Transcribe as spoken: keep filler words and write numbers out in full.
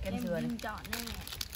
กันเต็มเสือดินี่นเจาะแน่